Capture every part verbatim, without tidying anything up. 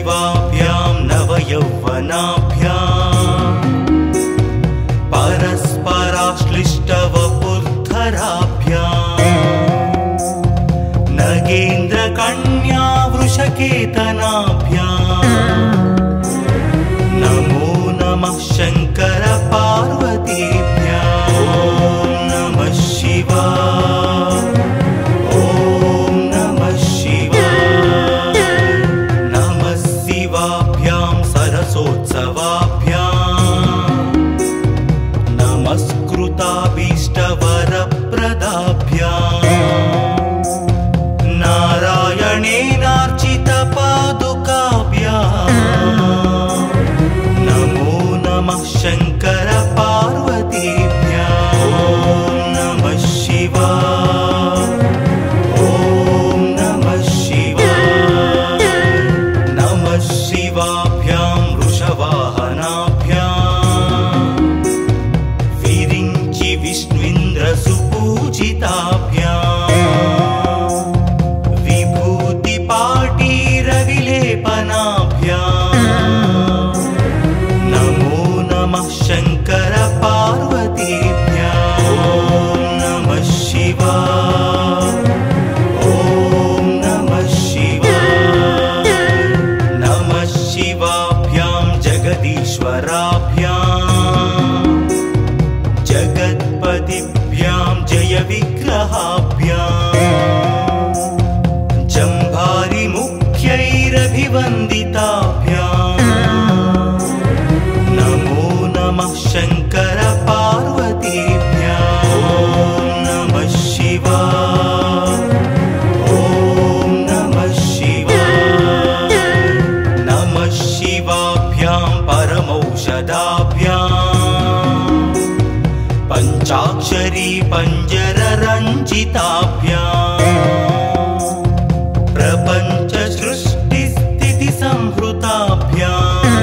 शिवाभ्यां नवयौवनाभ्यां परस्पराश्लिष्टवपुर्धराभ्यां नगेन्द्रकन्या वृषकेतनाभ्यां नमो नमः शंकर पार्वतीभ्यां। ॐ नमः शिवाय, ॐ नमः शिवाय। नमः शिवाभ्यां सरसोत्सवाभ्यां नमस्कृताभीष्टवरप्रदाभ्यां नारायणेनार्चितपादुकाभ्यां नमो नमः शंकर पार्वतीभ्यां। ॐ नमः शिवाय, ॐ नमः शिवाय। नमः शिवाभ्यां वृषवाहनाभ्यां विरिञ्चि विष्णुइन्द्रसुपूजिताभ्यां विभूतिपाटीरविलेपनाभ्यां नमो नमः शंकर पार्वतीभ्यां। ॐ नमः शिवाय, ॐ नमः शिवाय। नमः शिवाभ्यां जगदीश्वराभ्यां जगत्पतिभ्यां जय विग्रहाभ्यां जम्भारिमुख्यैरभिवन्दिताभ्यां नमो नमः शंकर पार्वतीभ्यां। ॐ नमः शिवाय, ॐ नमः शिवाय। नमः शिवाभ्यां परमौषधाभ्यां पंचाक्षरी पंजररञ्जिताभ्यां प्रपंच सृष्टि स्थिति संहृताभ्यां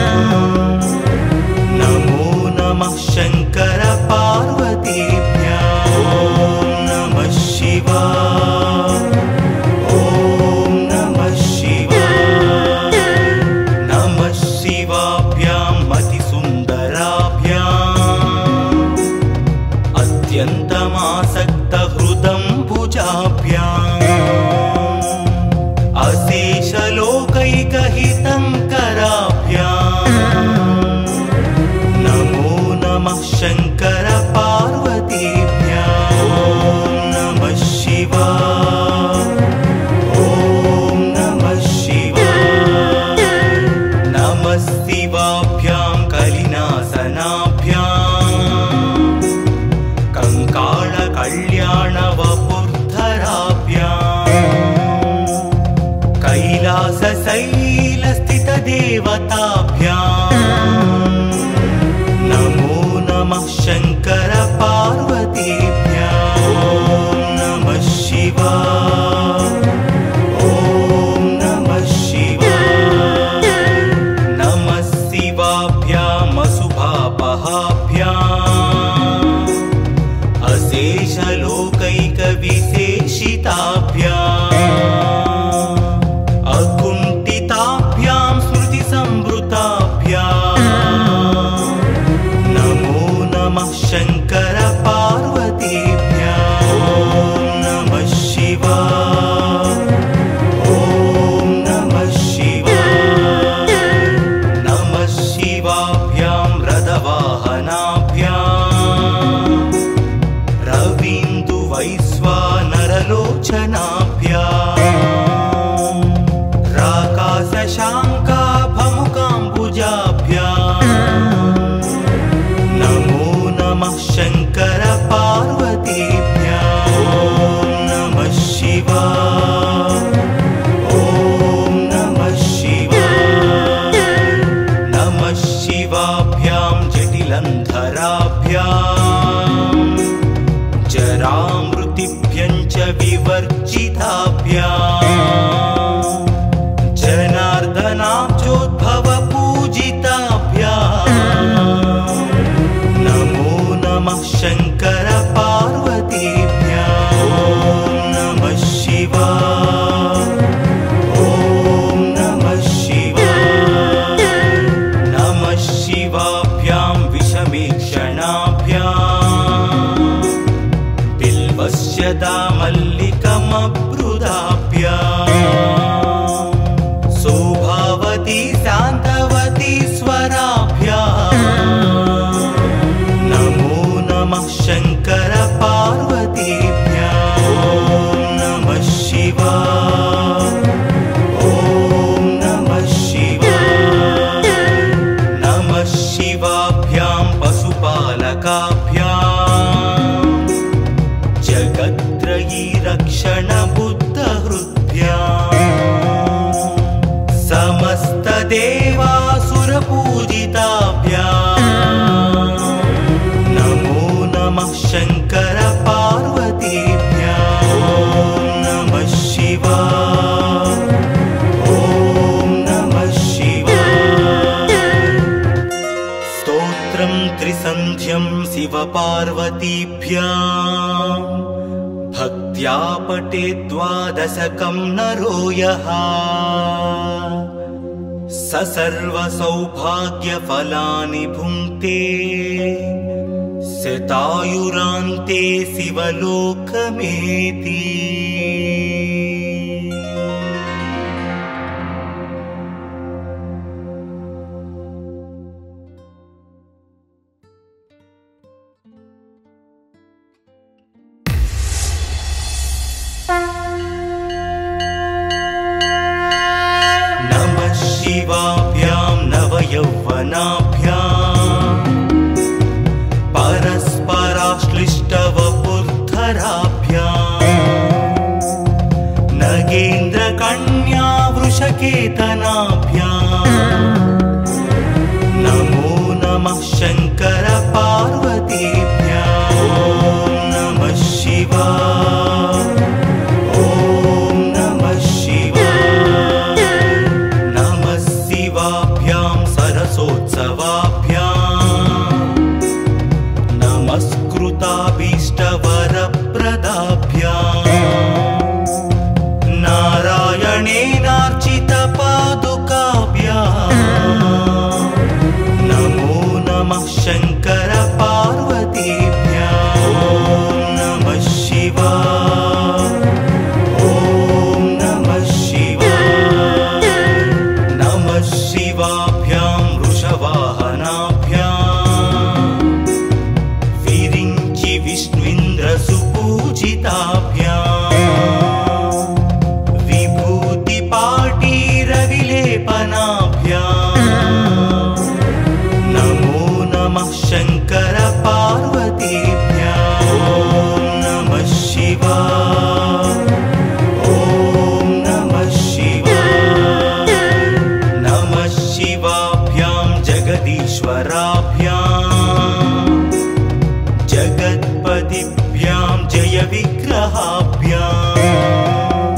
नमो नमः शंकर पार्वतीभ्यां। ॐ नमः शिवाय, ॐ नमः शिवाय। नमः शिवाभ्यां मतिसुन्दराभ्यां अत्यन्तमासक्तहृदम्बुजाभ्यां अशेषलोकैकहितङ्कराभ्यां नमो नमः शंकर पार्वतीभ्यां। ॐ नमः शिवाय, ॐ नमः शिवाय। नमः शिवाभ्यां कलिनासनाभ्यां कंकाळकल्याणवपुर्धराभ्यां कैलासशैलस्थितदेवताभ्यां नमो नमः शंकर पार्वतीभ्यां। ॐ नमः शिवाय, ॐ नमः शिवाय। नमः शिवाभ्यां अशुभापहाभ्यां अशेषलोकैकविशेषिताभ्यां अकुण्ठिताभ्यां स्मृतिसंवृताभ्यां नमो नमः शंकर पार्वतीभ्यां। ॐ नमः शिवाय, ॐ नमः शिवाय। नमः शिवाभ्यां रथवाहनाभ्यां रवीन्दुवैश्वानरलोचनाभ्यां राकाशशाङ्काभमुकाम्बुजाभ्यां नमो नमः शंकर पार्वतीभ्यां। ॐ नमः शिवाय, ॐ नमः शिवाय। नमः शिवाभ्यां जटिलन्धराभ्यां जरामृतिभ्यं च विवर्जिताभ्यां जनार्दना देवासुरपूजिताभ्याम् नमो नमः शंकर पार्वतीभ्याम् ॐ नमः शिवाय ॐ नमः शिवाय। स्तोत्रं त्रिसन्ध्यं शिवपार्वतीभ्याम् भक्त्या पठेत् द्वादशकं नरो यः स सर्वसौभाग्यफलानि भुङ्क्ते शतायुरान्ते शिवलोकमेति। शिवाभ्यां नवयौवनाभ्यां परस्पराश्लिष्टवपुर्धराभ्यां नगेन्द्रकन्या वृषकेतनाभ्यां नमो नमः शंकर पार्वतीभ्याम् ॐ नमः शिवाय ॐ नमः शिवाय। शिवाभ्यां सरसोत्सवाभ्यां नमस्कृताभीष्टवरप्रदाभ्यां नारायणेनार्चितपादुकाभ्यां नमो नमः शंकर पार्वतीभ्याम् ॐ नमः शिवाय ॐ नमः शिवाय। शिवाभ्यां वृषवाहनाभ्यां विरिञ्चि विष्णुइन्द्रसुपूजिताभ्यां विभूतिपाटीरविलेपनाभ्यां नमो नमः शंकर पार्वतीभ्याम् ॐ नमः शिवाय ॐ नमः शिवाय। शिवाभ्यां जगदीश्वराभ्यां जगत्पतिभ्यां जय विग्रहाभ्यां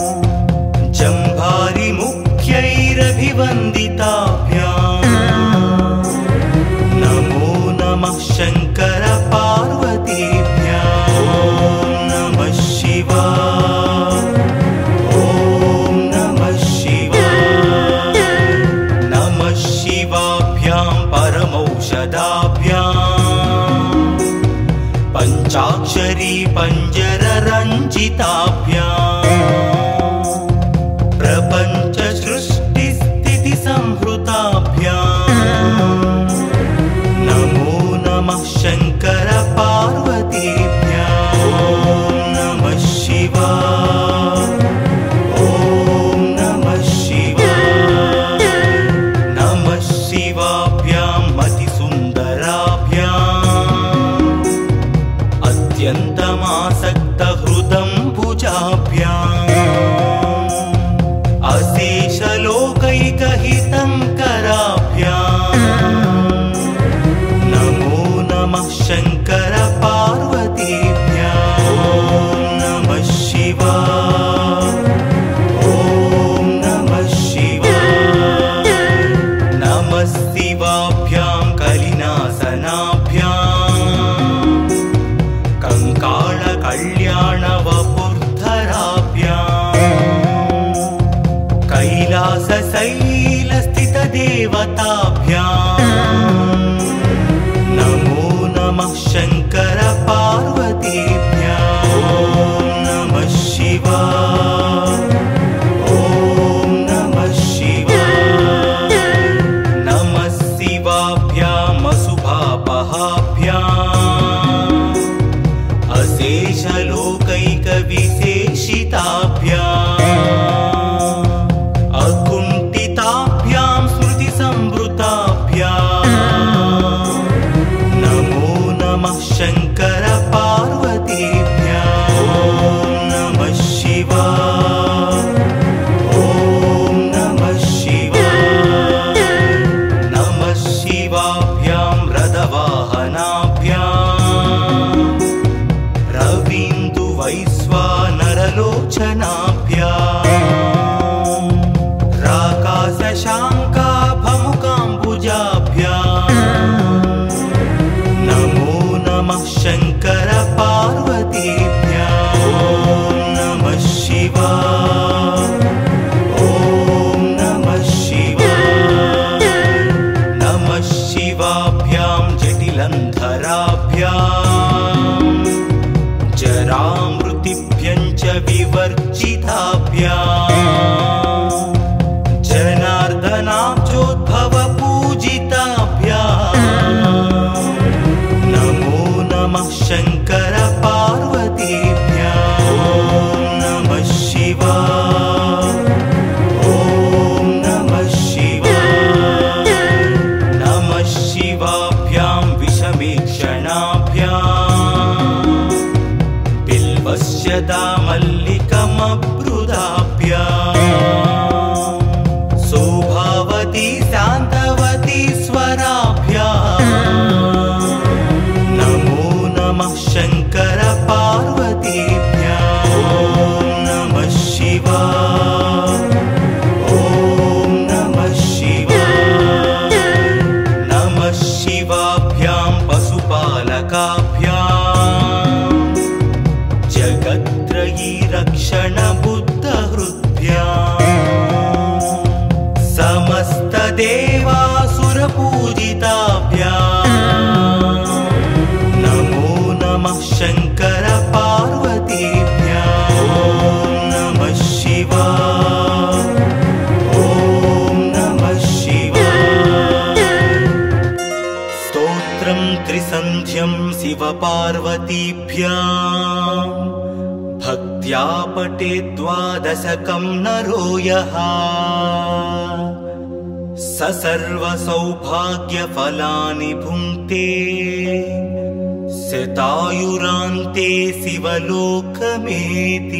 जम्भारिमुख्यैरभिवन्दिताभ्यां नमो नमः शंकर पार्वतीभ्याम् ॐ नमः शिवाय ॐ नमः शिवाय। शिवाभ्यां परमौषधाभ्यां पञ्चाक्षरी पञ्जररञ्जिताभ्यां प्रपञ्च सृष्टिस्थितिसंहृताभ्यां नमो नमः शंकर पार्वतीभ्याम् ॐ नमः शिवाय ॐ नमः शिवाय। शिवाभ्यां मतिसुन्दराभ्याम् अत्यन्तमासक्तहृदम्बुजाभ्याम् अशेषलोकैकहितङ्कराभ्याम् नमो नमः शंकर पार्वतीभ्याम् ॐ नमः शिवाय ॐ नमः शिवाय। शिवाभ्यां कलिनासनाभ्यां कंकाळकल्याणवपुर्धराभ्यां कैलासशैलस्थितदेवताभ्यां नमो नमः शंकर पार्वतीभ्याम् ॐ नमः शिवाय ॐ नमः शिवाय। शिवाभ्याम् अशुभापहाभ्याम् अशेषलोकैकविशेषिताभ्याम् अकुण्ठिताभ्यां स्मृतिसंवृताभ्याम् नमो नमः शंकर पार्वती देवासुरपूजिताभ्याम् नमो नमः शंकर पार्वतीभ्याम् ॐ नमः शिवाय ॐ नमः शिवाय। स्तोत्रं त्रिसन्ध्यं शिवपार्वतीभ्याम् भक्त्या पठेत् द्वादशकं नरो यः स सर्वसौभाग्यफलानि भुङ्क्ते शतायुरान्ते शिवलोकमेति।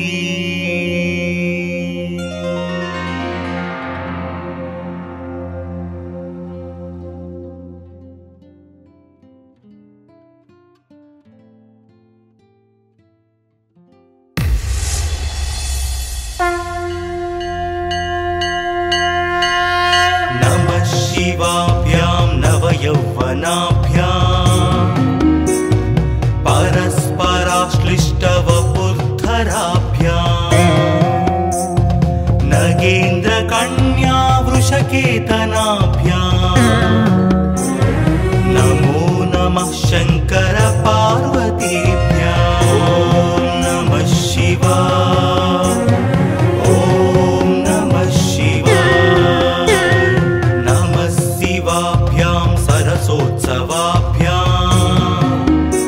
नमः शिवाभ्यां नवयौवनाभ्याम् परस्पराश्लिष्टवपुर्धराभ्याम् नगेन्द्रकन्या वृषकेतनाभ्याम् नमो नमः शंकर पार्वतीभ्याम् ॐ नमः शिवाय ॐ नमः शिवाय। नमः शिवाभ्यां सरसोत्सवाभ्याम्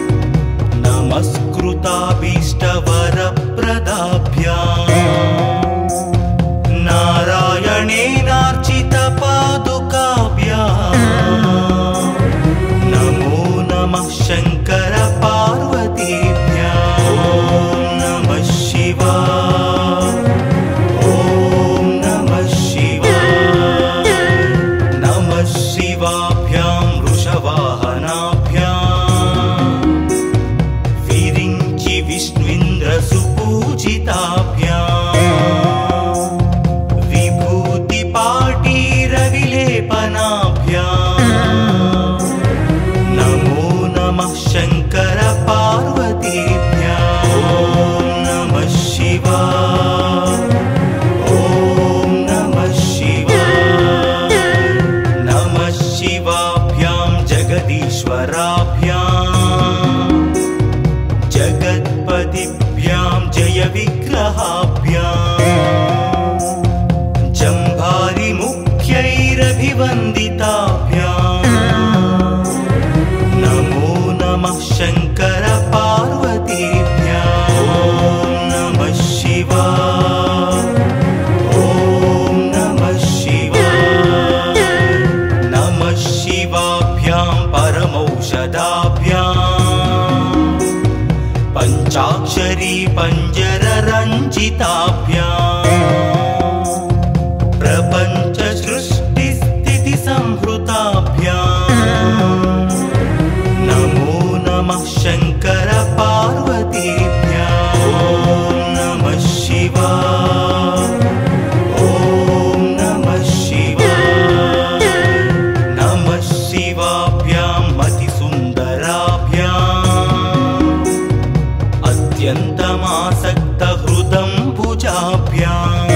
नमस्कृताभीष्टवरप्रदाभ्याम् नारायणेनार्चितपादुकाभ्याम् नमो नमः शंकर पार्वतीभ्याम् ॐ नमः शिवाय ॐ नमः शिवाय। नमः शिवाभ्यां वृषवाहनाभ्याम् विरिञ्चि विष्णुन्द्रसुपूजिताभ्याम् विभूतिपाटीरविलेपनाभ्याम् नमो नमः शंकर पार्वतीभ्याम् ॐ नमः शिवाय ॐ नमः शिवाय। नमः शिवाभ्यां जगदीश्वराभ्याम् जगत्पतिभ्यां जय विग्रहाभ्याम् जम्भारिमुख्यैरभिवन्दिताभ्याम् नमो नमः शंकर पार्वतीभ्याम् ॐ नमः शिवाय ॐ नमः शिवाय। नमः शिवाभ्यां परमौषधाभ्याम् पञ्चाक्षरी पञ्जररञ्जिताभ्याम् प्रपञ्च सृष्टिस्थितिसंहृताभ्याम् नमो नमः शंकर पार्वतीभ्याम् ॐ नमः शिवाय ॐ नमः शिवाय। नमः शिवाभ्यां मतिसुन्दराभ्याम् अत्यन्तमासक्तहृदम्बुजाभ्याम्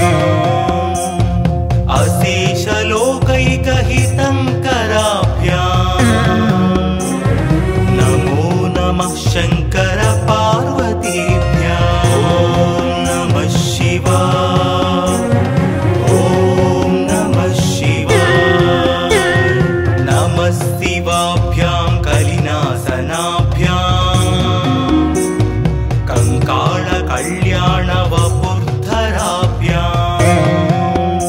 अशेषलोकैकहितङ्कराभ्याम् नमो नमः शंकर पार्वतीभ्याम् ॐ नमः शिवाय ॐ नमः शिवाय। नमः शिवाभ्यां कलिनासनाभ्याम् कंकाळकल्याणवपुर्धराभ्याम्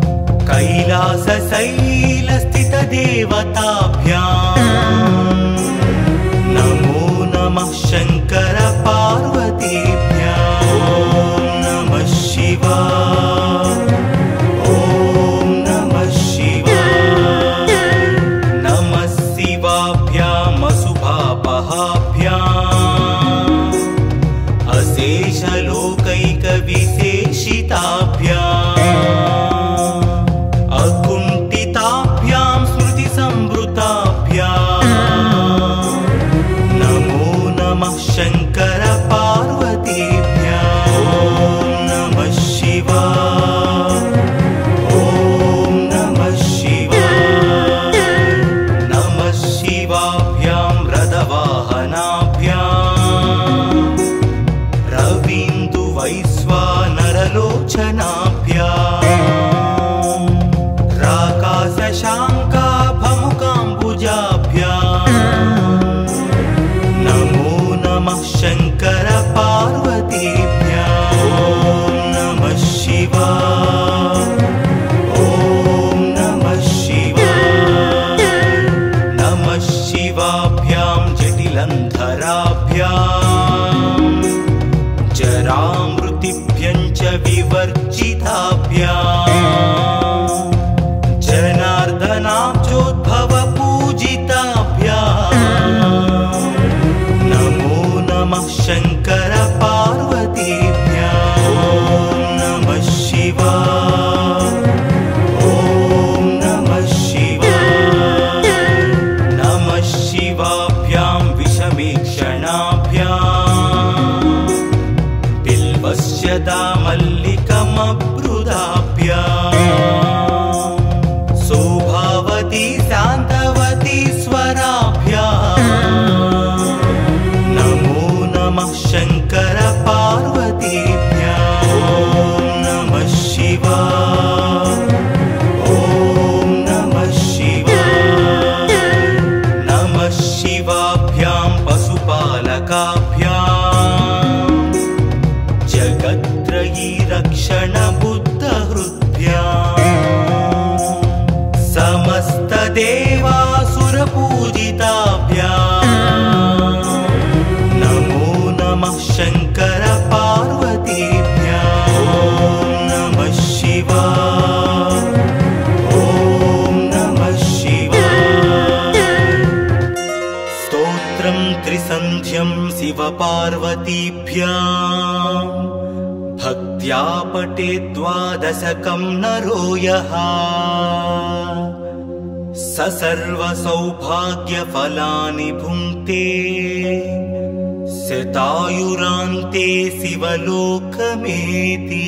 कैलासशैलस्थितदेवताभ्याम् नमो नमः शंकर पार्वतीभ्याम् ॐ नमः शिवाय ॐ नमः शिवाय। नमः शिवाभ्याम् अशुभापहाभ्याम् अशेषलोकैकविशेषिताभ्याम् अकुण्ठिताभ्यां स्मृतिसंवृताभ्याम् नमो नमः शंकर पार्वती शशाङ्काभमुकाम्बुजाभ्याम् नमो नमः शङ्कर पार्वतीभ्याम् ॐ नमः शिवाय ॐ नमः शिवाय नमः शिवाभ्यां जटिलन्धराभ्याम् जरामृतिभ्यं च विवर्जिताभ्याम् जनार्दनाब्जोद्भवपूजिताभ्याम् नमो नमः शङ्कर पार्वतीभ्याम् ॐ नमः शिवाय ॐ नमः शिवाय नमः शिवाभ्यां विषमीक्षणाभ्याम् बिल्वस्य दामल्लिकमब्रुदाभ्याम् शोभावती शान्तवती स्वराभ्याम् नमो नमः शङ्कर पार्वतीभ्याम् ॐ नमः शिवाय ॐ नमः शिवाय नमः शिवाभ्यां पशुपालकाभ्याम् जगत्त्रयी रक्षणबुद्धहृद्भ्याम् समस्तदेवासुरपूजिताभ्याम् नमो नमः शङ्कर पार्वतीभ्याम् ॐ नमः शिवाय ॐ नमः शिवाय स्तोत्रं त्रिसन्ध्यं शिवपार्वतीभ्याम् भक्त्या पठेत् द्वादशकं नरो यः स सर्वसौभाग्यफलानि भुङ्क्ते शतायुरान्ते शिवलोकमेति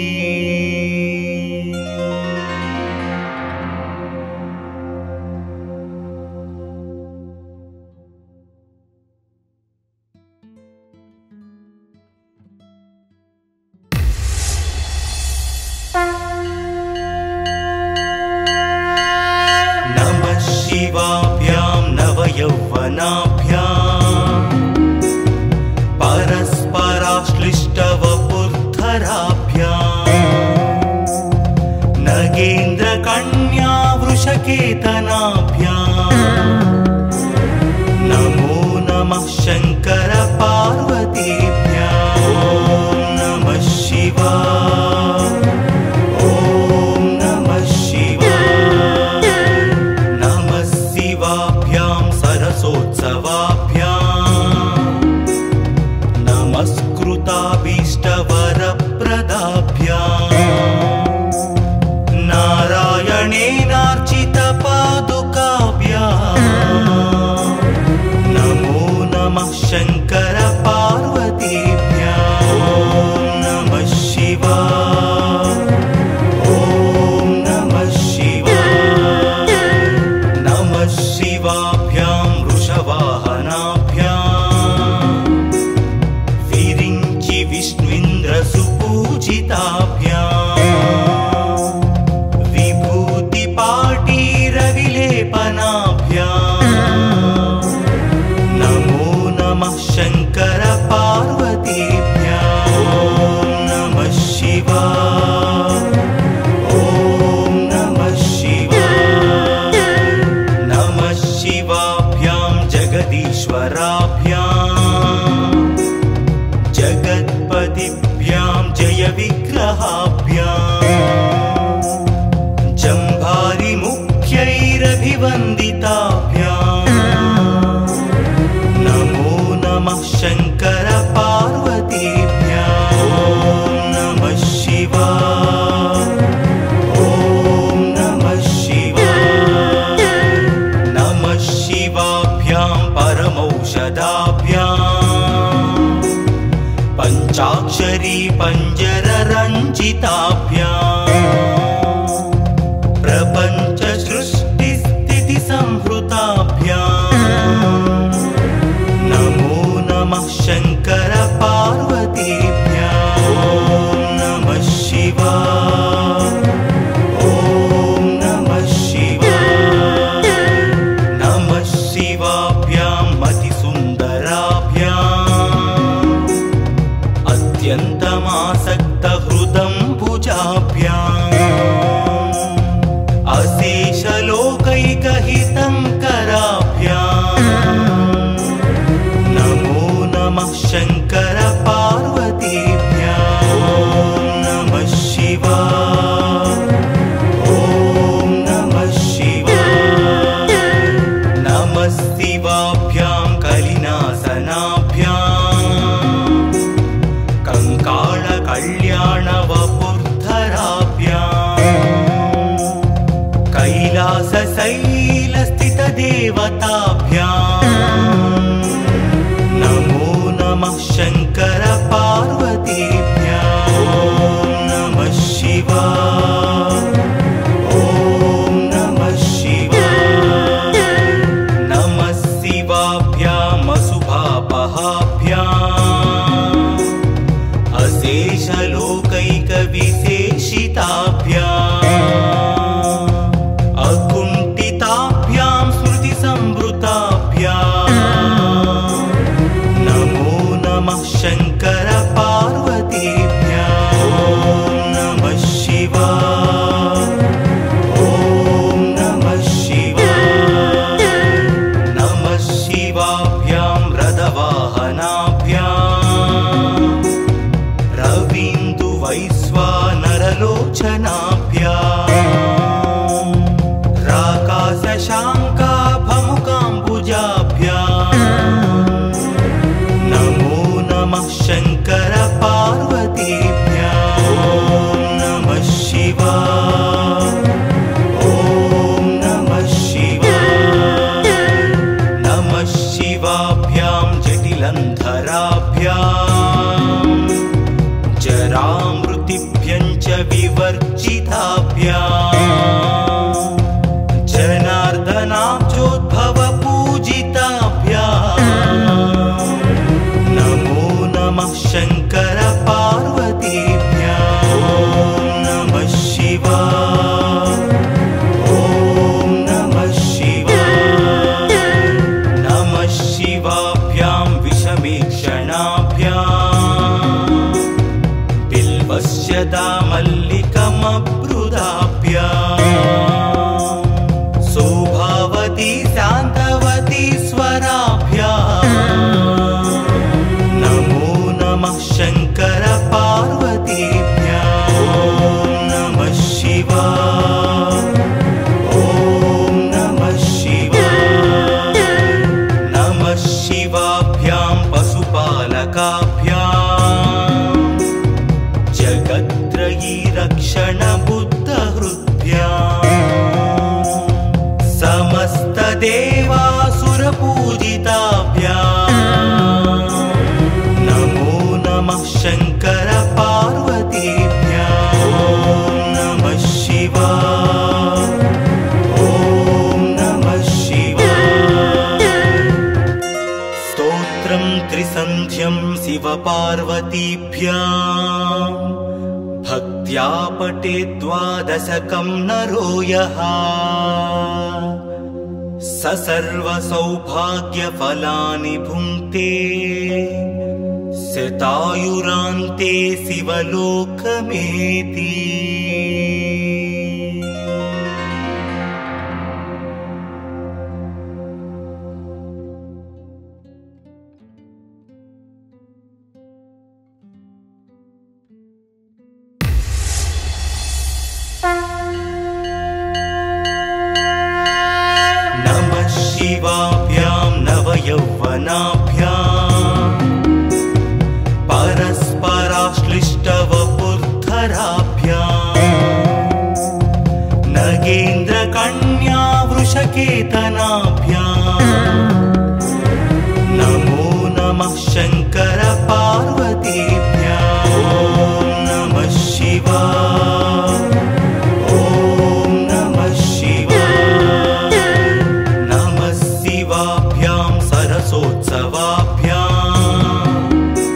नमः शिवाभ्यां नवयौवनाभ्याम् परस्पराश्लिष्टवपुर्धराभ्याम् नगेन्द्रकन्या वृषकेतनाभ्याम् नमो नमः शङ्कर पार्वतीभ्याम् ॐ नमः शिवाय ॐ नमः शिवाय नमः शिवाभ्यां सरसोत्सवाभ्याम् नमस्कृताभीष्टवरप्रदाभ्याम् नारायणेनार्चितपादुकाभ्याम् नमो नमः शङ्कर पार्वतीभ्याम् ॐ नमः शिवाय ॐ नमः शिवाय नमः शिवाभ्यां वृषवाहनाभ्याम् विरिञ्चि विष्णुइन्द्रसुपूजिताभ्याम् विभूतिपाटीरविलेपनाभ्याम् नमो नमः शङ्कर पार्वतीभ्याम् ॐ नमः शिवाय ॐ नमः शिवाय नमः शिवाभ्यां जगदीश्वराभ्याम् जगत्पतिभ्यां जय विग्रहाभ्याम् जम्भारिमुख्यैरभिवन्दिताभ्याम् नमो नमः शङ्कर पार्वतीभ्याम् ॐ नमः शिवाय ॐ नमः शिवाय नमः शिवाभ्यां परमौषधाभ्याम् पञ्चाक्षरी पञ्जररञ्जिताभ्याम् प्रपञ्च सृष्टिस्थितिसंहृताभ्याम् नमो नमः शङ्कर पार्वतीभ्याम् ॐ नमः शिवाय ॐ नमः शिवाय कैलासशैलस्थितदेवताभ्याम् नमो नमः शंकर पार्वतीभ्यां नमः शिवाय ओम नमः शिवाय नमः शिवाभ्याम् अशुभापहाभ्याम् अशेषलोकैकविशेषिताभ्याम् अकुण्ठिताभ्यां स्मृतिसंवृताभ्याम् नमो नमः शंकर पार्वतीभ्यां नमः शिवाय ओम नमः शिवाय नमः शिवाभ्यां रथवाहनाभ्याम् रवीन्दुवैश्वानरलोचनाभ्याम् राकाशशाङ्काभमुकाम्बुजाभ्याम् नमो नमः शंकर पार्वतीभ्यां नमः शिवाय ओम नमः शिवाय नमः शिवाभ्यां जटिलन्धराभ्याम् जरामृतिभ्यं च विवर्जिताभ्याम् जनार्दनाब्जोद्भवपूजिताभ्याम् नमो नमः शंकर पार्वतीभ्यां नमः शिवाय ओम नमः शिवाय नमः शिवाभ्यां विषमीक्षणाभ्याम् बिल्वस्य दामल्लिकमब्रुदाभ्याम् शोभावती शान्तवती स्वराभ्याम् नमो नमः शंकर पार्वतीभ्यां नमः शिवाय ओम नमः शिवाय नमः शिवाभ्यां पशुपालकाभ्याम् जगत्त्रयी रक्षण बुद्धहृद्भ्याम् समस्तदेवासुरपूजिताभ्याम् नमो नमः शंकर पार्वतीभ्यां नमः शिवाय ओम नमः शिवाय स्तोत्रं त्रिसन्ध्यं शिवपार्वतीभ्याम् भक्त्या पठेत् द्वादशकं नरो यः स सर्वसौभाग्यफलानि भुङ्क्ते शतायुरान्ते शिवलोकमेति नमः शिवाभ्यां नवयौवनाभ्याम् परस्पराश्लिष्टवपुर्धराभ्याम् नगेन्द्रकन्या वृषकेतनाभ्याम् नमो नमः शंकर पार्वतीभ्यां नमः शिवाय ओम नमः शिवाय नमः शिवाभ्यां सरसोत्सवाभ्याम्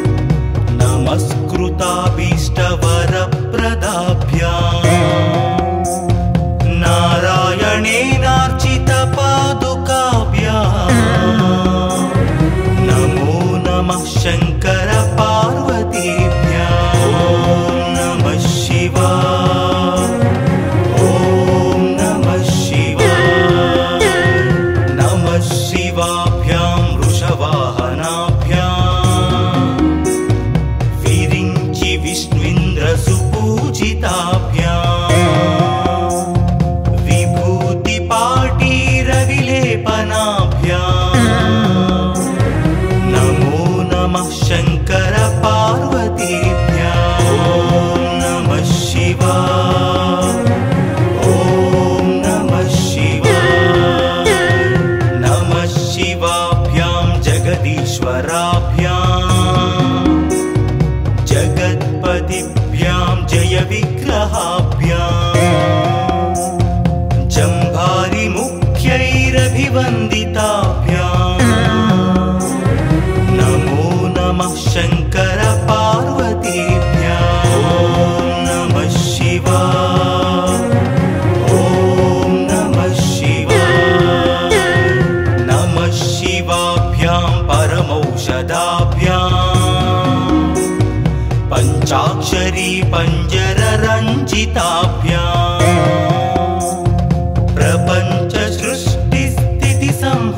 नमस्कृताभीष्टवरप्रदाभ्याम् नारायणेनार्चितपादुकाभ्याम् नमो नमः शंकर स्तम्भारिमुख्यैरभिवन्दिताभ्याम् नमो नमः शङ्कर पार्वतीभ्याम् ॐ नमः शिवाय ॐ नमः शिवाय नमः शिवाभ्यां परमौषधाभ्याम् पञ्चाक्षरी पञ्जररञ्जिताभ्याम् प्रपञ्च सृष्टिस्थिति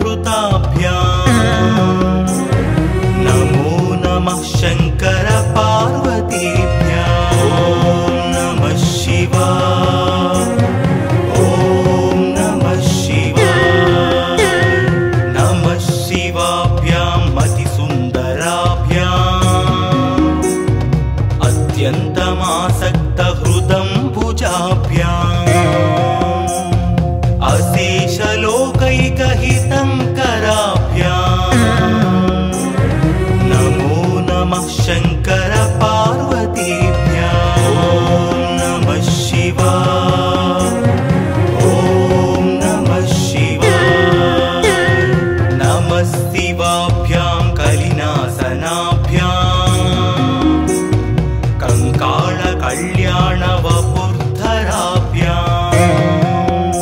संहृताभ्याम् नमो नमः शङ्कर पार्वतीभ्याम् ॐ नमः शिवाय ॐ नमः शिवाय नमः शिवाभ्यां मतिसुन्दराभ्याम् अत्यन्तमासक्तहृदम्बुजाभ्याम् अशेषलोकैकहितङ्कराभ्याम् नमो नमः शङ्कर पार्वतीभ्याम् ॐ नमः शिवाय ॐ नमः शिवाय नमः शिवाभ्यां कलिनासनाभ्याम् कङ्काळकल्याणवपुर्धराभ्याम्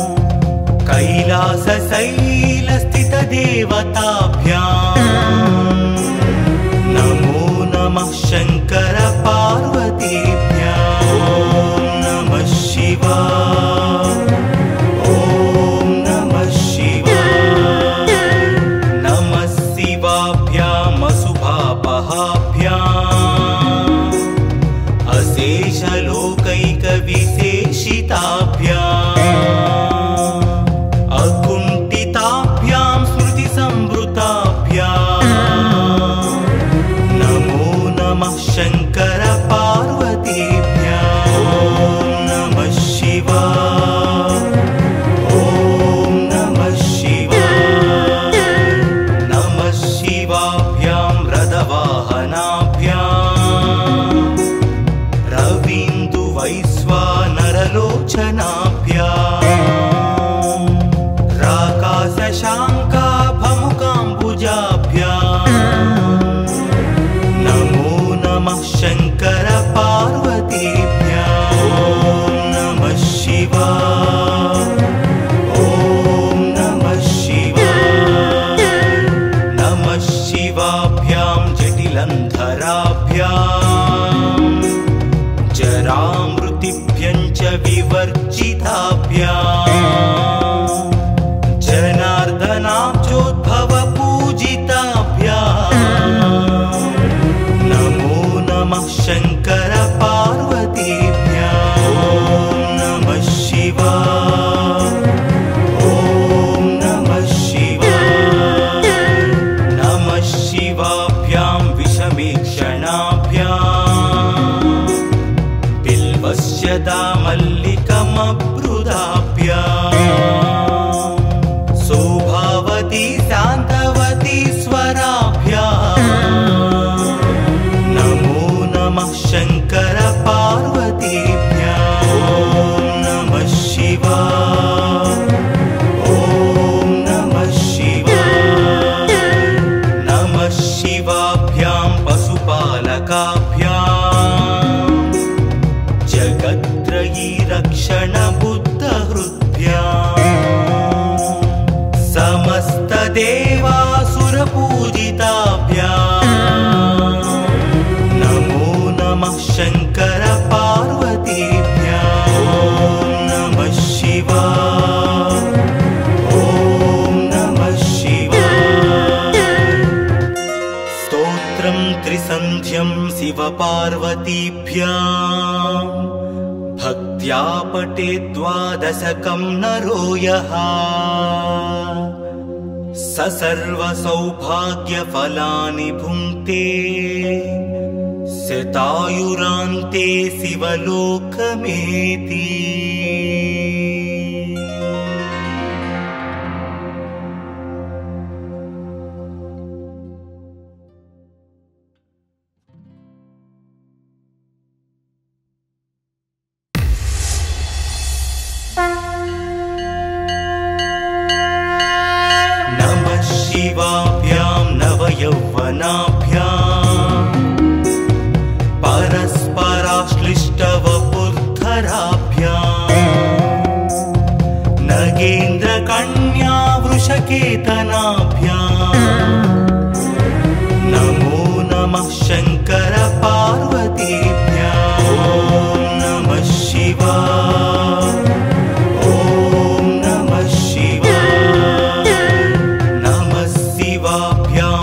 कैलासशैलस्थितदेवताभ्याम् नमो नमः शङ्कर पार्वतीभ्याम् ॐ नमः शिवाय ॐ नमः शिवाय नमः शिवाभ्याम् अशुभापहाभ्याम् अशेषलोकैकविशेषिताभ्याम् अकुण्ठिताभ्यां स्मृतिसंवृताभ्याम् नमो नमः शङ्कर पार्वतीभ्याम् ॐ नमः शिवाय ॐ नमः शिवाय नमः शिवाभ्यां रथवाहनाभ्याम् रवीन्दुवैश्वानरलोचनाभ्याम् राकाशशाङ्काभमुकाम्बुजाभ्याम् नमो नमः शङ्कर पार्वतीभ्याम् ॐ नमः शिवाय ॐ नमः शिवाय नमः शिवाभ्यां जटिलन्धराभ्याम् जरामृतिभ्यं च विवर्जिताभ्याम् जनार्दनाब्जोद्भवपूजिताभ्याम् नमो नमः शङ्कर पार्वतीभ्याम् ॐ नमः शिवाय ॐ नमः शिवाय नमः शिवाभ्यां विषमीक्षणाभ्याम् बिल्वस्य दामल्लिकमब्रुदाभ्याम् शोभावती शान्तवती स्वराभ्याम् नमो नमः शङ्कर पार्वतीभ्याम् ॐ नमः शिवाय ॐ नमः शिवाय नमः शिवाभ्यां पशुपालकाभ्याम् जगत्त्रयी रक्षणबुद्धहृद्भ्याम् समस्तदेवासुरपूजिताभ्याम् नमो नमः शङ्कर पार्वतीभ्याम् ॐ नमः शिवाय ॐ नमः शिवाय स्तोत्रं त्रिसन्ध्यं शिवपार्वतीभ्याम् भक्त्या पठेत् द्वादशकं नरो यः स सर्वसौभाग्यफलानि भुङ्क्ते शतायुरान्ते शिवलोकमेति खगेन्द्रकन्या वृषकेतनाभ्याम् नमो नमः शंकर पार्वतीभ्याम्। ॐ नमः शिवाय, ॐ नमः शिवाय। नमः शिवाभ्यां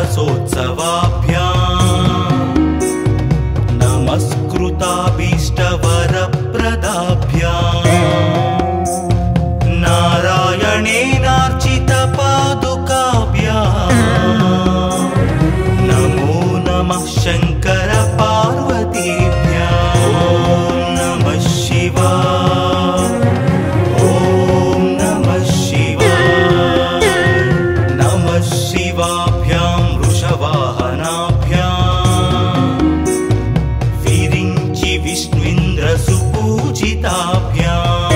सरसोत्सवाभ्याम् नमस्कृताभीष्टवरप्रदाभ्याम् नारायणेनार्चितपादुकाभ्याम् नमो नमः शंकर पार्वतीभ्याम्। ॐ नमः शिवाय, ॐ नमः शिवाय। नमः शिवाभ्यां वृषवाहनाभ्याम् विरिञ्चि विष्णुइन्द्रसुपूजिताभ्याम्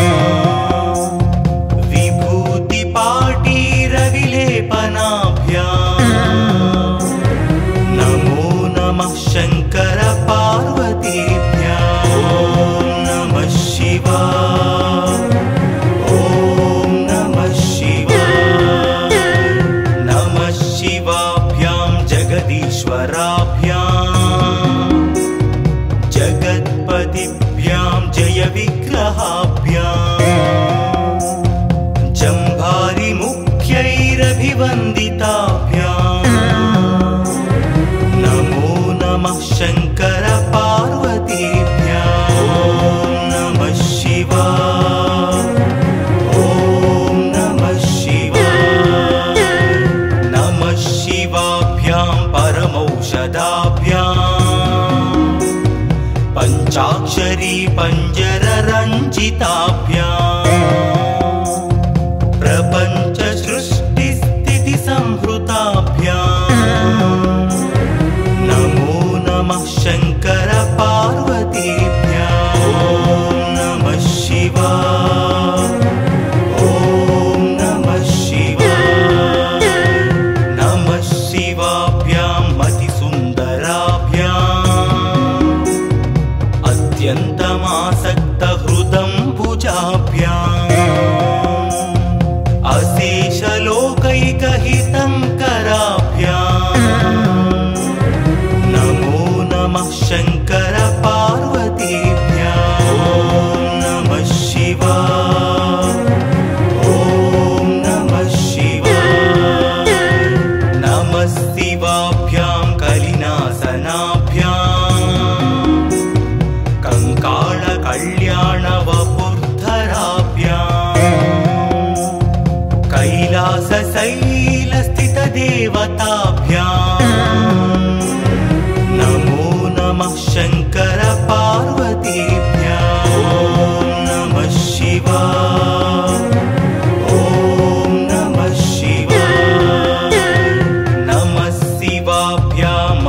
विभूतिपाटीरविलेपनाभ्याम् नमो नमः शंकर पार्वतीभ्याम्। ॐ नमः शिवाय, ॐ नमः शिवाय। नमः शिवाभ्यां जगदीश्वराभ्याम् जगत्पतिभ्यां जय विग्रहाभ्याम् जम्भारिमुख्यैरभिवन्दिताभ्याम् नमो नमः शंकर पार्वतीभ्याम्। ॐ नमः शिवाय, ॐ नमः शिवाय। नमः शिवाभ्यां परमौषधाभ्याम् पञ्चाक्षरी पञ्जररञ्जिताभ्याम् प्रपञ्च सृष्टि स्थिति संहृताभ्याम् नमो नमः शंकर पार्वतीभ्याम्। ॐ नमः शिवाय, ॐ नमः शिवाय। नमः शिवाभ्यां मतिसुन्दराभ्याम् अत्यन्तमासक्तहृदम्बुजाभ्याम् अशेषलोकैकहितङ्कराभ्याम् नमो नमः शंकर पार्वतीभ्याम्। ॐ नमः शिवाय, ॐ नमः शिवाय। नमः शिवाभ्यां कलिनासनाभ्याम् कंकालकल्याणवपुर्धराभ्याम् कैलासशैलस्थितदेवताभ्याम् नमो नमः शंकर पार्वतीभ्याम्। ॐ नमः शिवाय, ॐ नमः शिवाय। नमः शिवाभ्याम्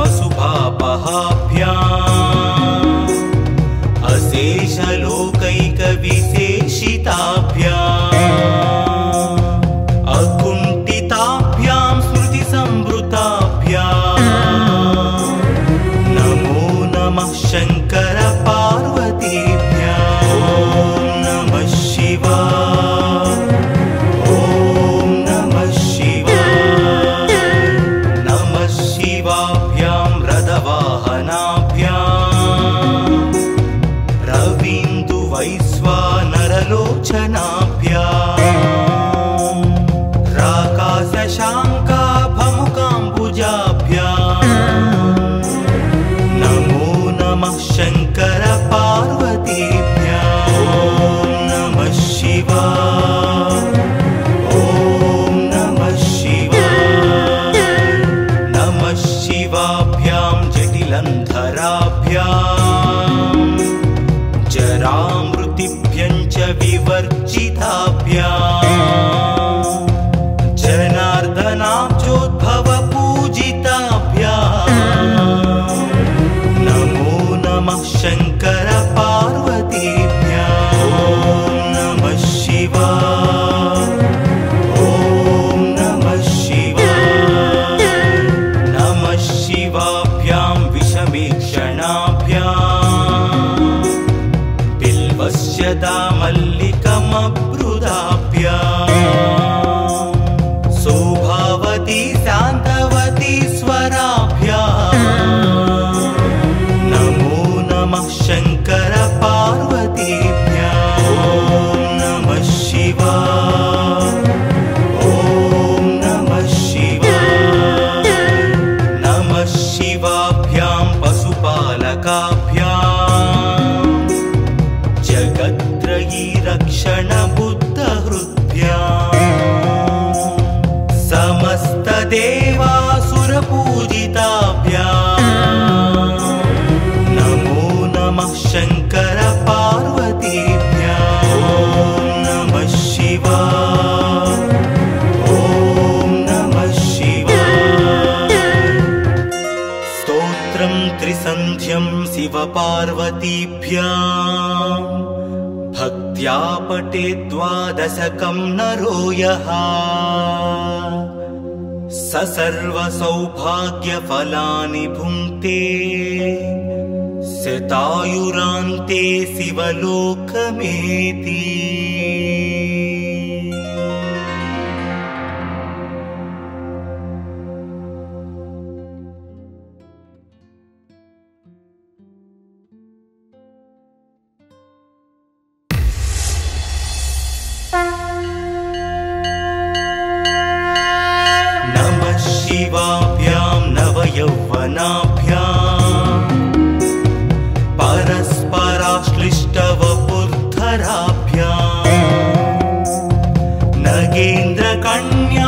अशुभापहाभ्याम् अशेषलोकैकविशेषिताभ्याम् अकुण्ठिताभ्यां स्मृतिसंवृताभ्याम् शोभावती शान्तवती स्वराभ्याम् नमो नमः शङ्कर पार्वतीभ्याम् ॐ नमः शिवाय ॐ नमः शिवाय नमः शिवाभ्यां पशुपालकाभ्याम् जगत्त्रयी रक्षण बुद्धहृद्भ्याम् समस्तदेवासुरपूजिताभ्याम् नमो नमः शङ्कर पार्वतीभ्याम् ॐ नमः शिवाय ॐ नमः शिवाय स्तोत्रं त्रिसन्ध्यं शिवपार्वतीभ्याम् भक्त्या पठे द्वादशकं नरो यः स सर्वसौभाग्यफलानि भुङ्क्ते शतायुरान्ते शिवलोकमेति नमः शिवाभ्यां नवयौवनाभ्याम् परस्पराश्लिष्टवपुर्धराभ्याम् नगेन्द्रकन्या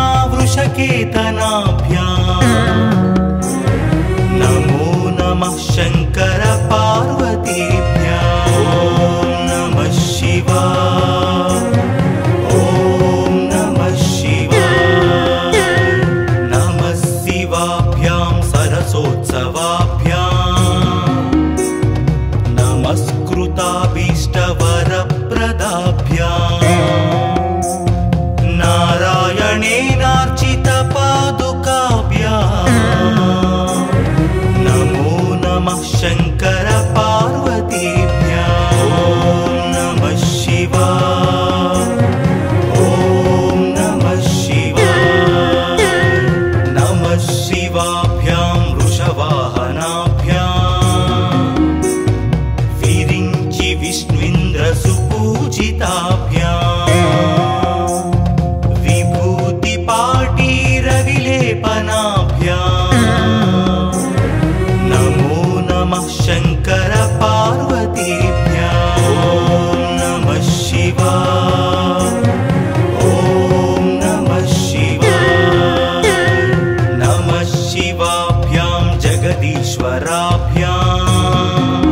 वृषकेतनाभ्याम् नमो नमः शङ्कर पार्वतीभ्याम् ॐ नमः शिवाय ॐ नमः शिवाय नमः शिवाभ्यां सरसोत्सवाभ्याम् नमस्कृताभीष्टवरप्रदाभ्याम् नारायणेनार्चितपादुकाभ्याम् नमो नमः शङ्कर पार्वतीभ्याम् ॐ नमः शिवाय ॐ नमः शिवाय नमः शिवाभ्यां वृषवाहनाभ्याम् विरिञ्चि विष्णुन्द्रसुपूजिताभ्याम् विभूतिपाटीरविलेपनाभ्याम् नमो नमः शङ्कर पार्वतीभ्याम् ॐ नमः शिवाय ॐ नमः शिवाय नमः शिवाभ्यां जगदीश्वराभ्याम्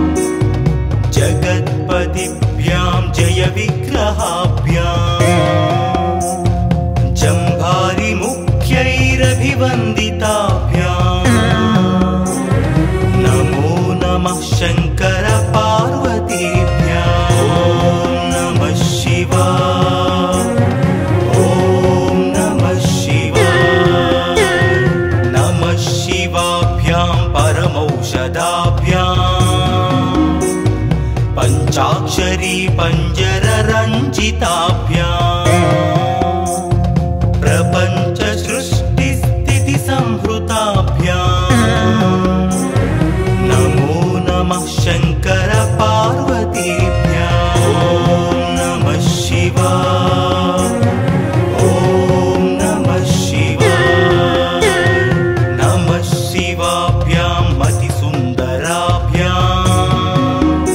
जगत्पतिभ्यां जय विग्रहाभ्याम् जम्भारिमुख्यैरभिवन्दिताभ्याम् नमो नमः शङ्कर पार्वतीभ्याम् ॐ नमः शिवाय ॐ नमः शिवाय नमः शिवाभ्यां परमौषधाभ्याम् पञ्चाक्षरी पञ्जररञ्जिताभ्याम् प्रपञ्च सृष्टिस्थितिसंहृताभ्याम् नमो नमः शङ्कर पार्वतीभ्याम् ॐ नमः शिवाय ॐ नमः शिवाय नमः शिवाभ्यां मतिसुन्दराभ्याम्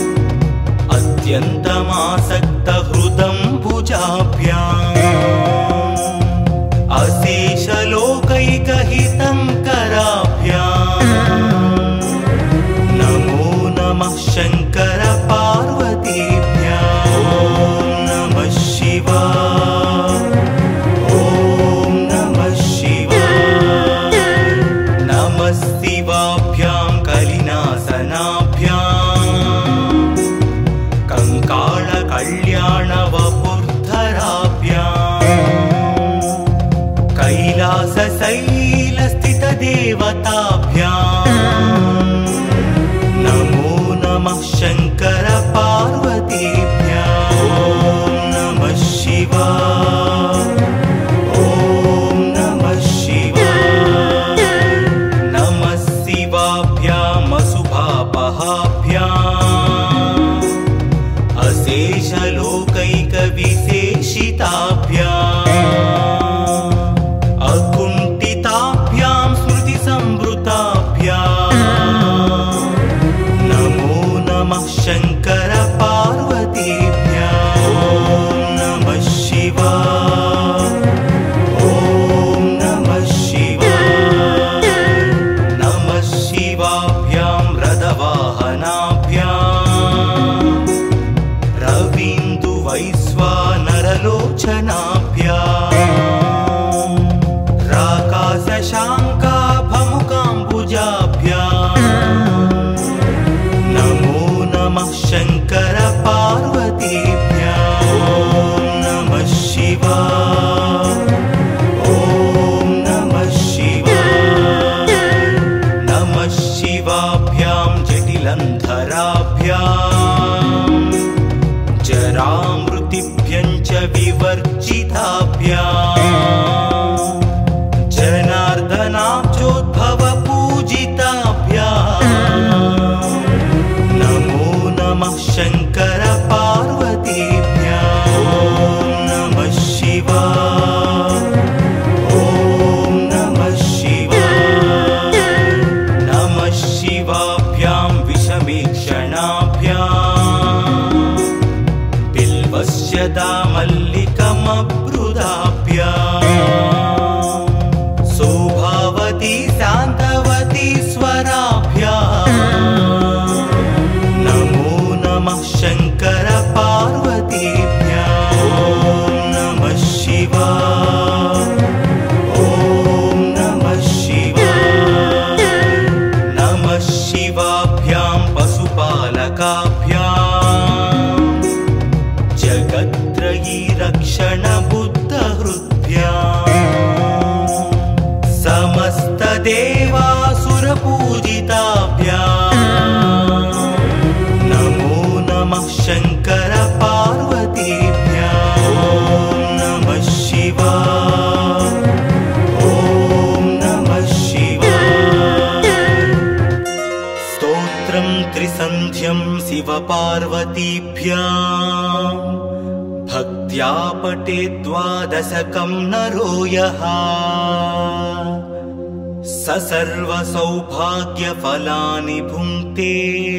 अत्यन्तमासक्तहृदम्बुजाभ्याम् अशेषलोकैकहितङ्कराभ्याम् नमो नमः शङ्कर पार्वतीभ्याम् ॐ नमः शिवाय ॐ नमः शिवाय नमः शिवाभ्यां कलिनासनाभ्याम् कङ्काळकल्याणवपुर्धराभ्याम् कैलासशैलस्थितदेवताभ्याम् नमो नमः शङ्कर पार्वतीभ्याम् ॐ नमः शिवाय जनार्दनाब्जोद्भव पूजिताभ्याम् नमो नमः शंकर पार्वतीभ्याम् ॐ नमः शिवाय ॐ नमः शिवाय नमः शिवाभ्यां विषमीक्षणाभ्याम् बिल्वस्य दामल्लिकमब्रुदाभ्याम् सौभावती शान्तवती स्वराभ्याम् नमो नमः शंकर पार्वतीभ्याम् ॐ नमः शिवाय ॐ नमः शिवाय नमः शिवाभ्यां पशुपालकाभ्याम् जगत्त्रयी रक्षण बुद्धहृद्भ्याम् समस्त देवासुर पूजिताभ्याम् नमो नमः शंकर पार्वतीभ्याम् ॐ नमः शिवाय ॐ नमः शिवाय स्तोत्रं त्रिसन्ध्यं शिवपार्वतीभ्याम् भक्त्या पठेत् द्वादशकं नरो यः स सर्वसौभाग्यफलानि भुङ्क्ते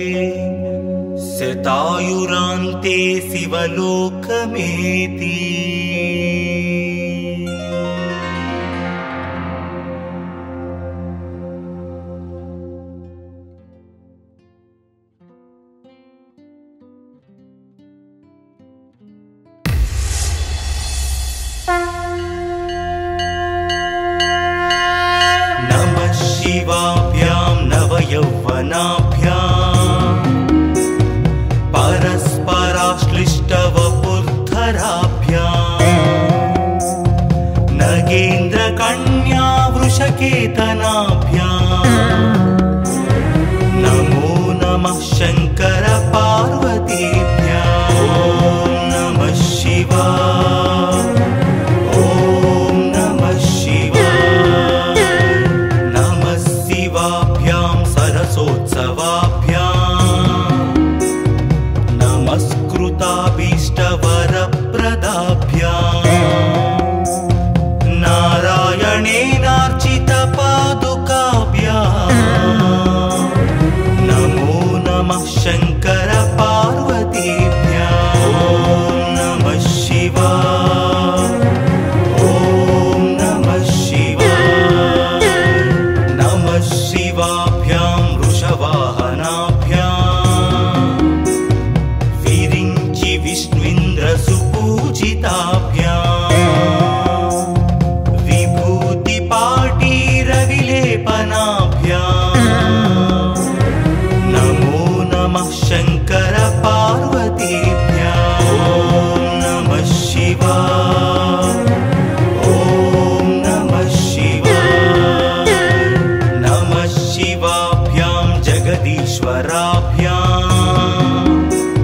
शतायुरान्ते शिवलोकमेति। नमः शिवाभ्यां नवयौवनाभ्याम् परस्पराश्लिष्टवपुर्धराभ्याम् नगेन्द्रकन्या वृषकेतनाभ्याम् नमो नमः शंकर पार्वतीभ्याम् ॐ नमः शिवाय ॐ नमः शिवाय नमः शिवाभ्यां सरसोत्सवाभ्याम् नमस्कृताभीष्टवरप्रदाभ्याम् नारायणेनार्चितपादुकाभ्याम् नमो नमः शंकर पार्वतीभ्याम् ॐ नमः शिवाय ॐ नमः शिवाय नमः शिवाभ्यां वृषवाहनाभ्याम् विरिञ्चि विष्णुइन्द्रसुपूजिताभ्याम् विभूतिपाटीरविलेपनाभ्याम् नमो नमः शंकर पार्वतीभ्याम् ॐ नमः शिवाय ॐ नमः शिवाय नमः शिवाभ्यां जगदीश्वराभ्याम्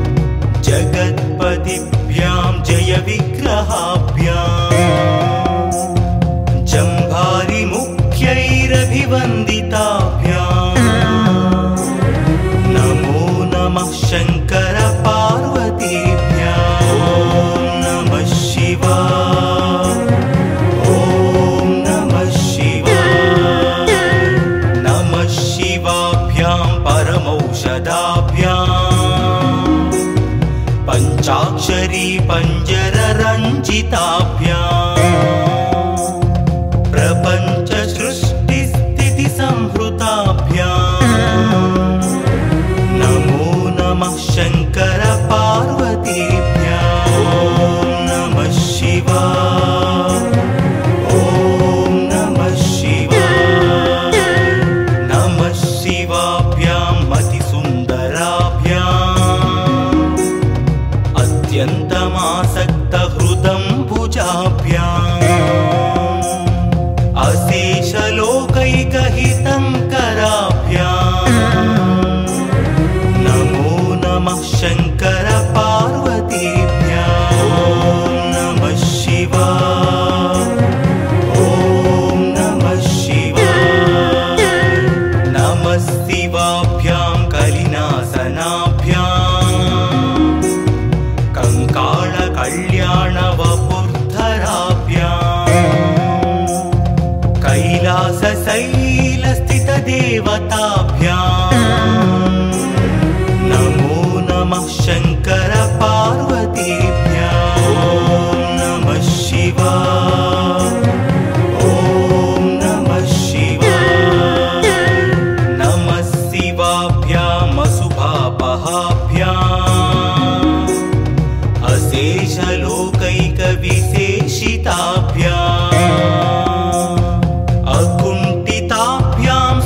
जगत्पतिभ्यां जय विग्रहाभ्याम् जम्भारि मुख्यैरभिवन्दिताभ्याम् नमो नमः शंकर पार्वतीभ्याम् ॐ नमः शिवाय ॐ नमः शिवाय नमः शिवाभ्यां परमौषधाभ्याम् पंचाक्षरी पंजररञ्जिताभ्याम् प्रपंच सृष्टि स्थिति संहृताभ्याम् नमो नमः शंकर पार्वतीभ्याम् ॐ नमः शिवाय ॐ नमः शिवाय नमः शिवाभ्यां मतिसुन्दराभ्याम् अत्यन्तमासक्तहृदम्बुजाभ्याम् अशेषलोकैकहितङ्कराभ्याम् नमो नमः शंकर पार्वतीभ्याम् ॐ नमः शिवाय देवताभ्याम् नमो नमः शंकर पार्वतीभ्याम् ॐ नमः शिवाय ॐ नमः शिवाय नमः शिवाभ्याम् अशुभापहाभ्याम् अशेषलोकैकविशेषिताभ्याम् अकुण्ठिताभ्याम्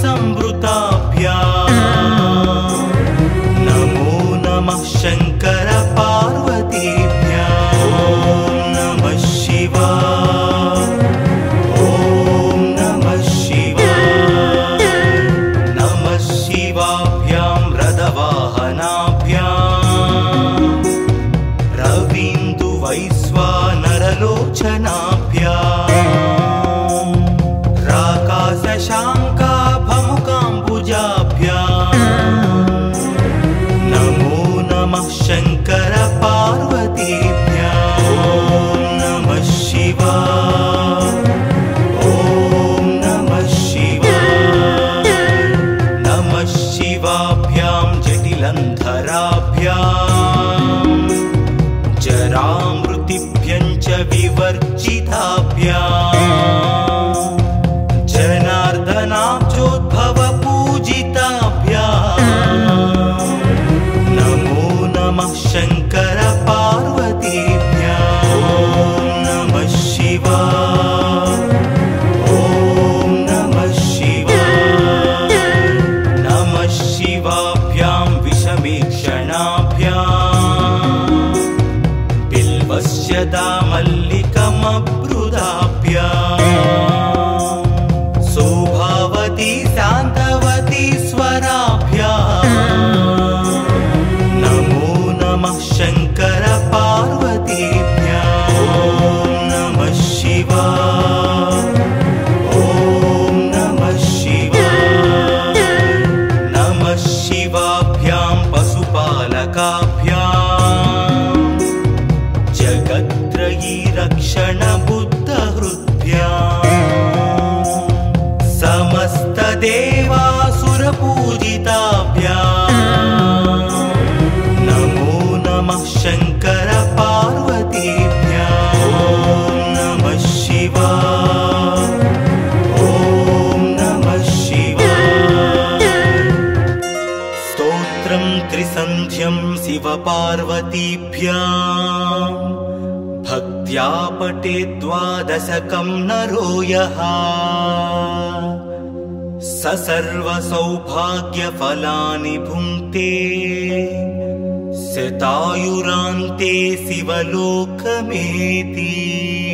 स्मृतिसंवृताभ्याम् नमो नमः शंकर पार्वतीभ्याम् ॐ नमः शिवाय ॐ नमः शिवाय नमः शिवाभ्याम् रथवाहनाभ्याम् रवीन्दुवैश्वानरलोचनाभ्याम् राकाशशाङ्काभमुकाम्बुजाभ्याम् नमो नमः शंकर पार्वतीभ्याम् ॐ नमः शिवाय ॐ नमः शिवाय नमः शिवाभ्याम् जटिलन्धराभ्याम् जरामृतिभ्यम् च विवर्जिताभ्याम् जनार्दनाब्जोद्भवपूजिताभ्याम् नमो नमः शंकर पार्वतीभ्याम् ॐ नमः शिवाय ॐ नमः शिवाय नमः शिवाभ्याम् विषमीक्षणाभ्याम् बिल्वस्य दामल्लिकमब्रुदाभ्याम् शोभावती शान्तवती स्वराभ्याम् नमो नमः शंकर पार्वतीभ्याम् ॐ नमः शिवाय ॐ नमः शिवाय नमः शिवाभ्याम् पशुपालकाभ्याम् जगत्त्रयी रक्षण बुद्धहृद्भ्याम् समस्त देवासुरपूजिताभ्याम् नमो नमः शंकर पार्वतीभ्याम् ॐ नमः शिवाय ॐ नमः शिवाय स्तोत्रं त्रिसन्ध्यं शिवपार्वतीभ्याम् भक्त्या पठेत् द्वादशकं नरो यः स सर्वसौभाग्यफलानि भुङ्क्ते शतायुरान्ते शिवलोकमेति।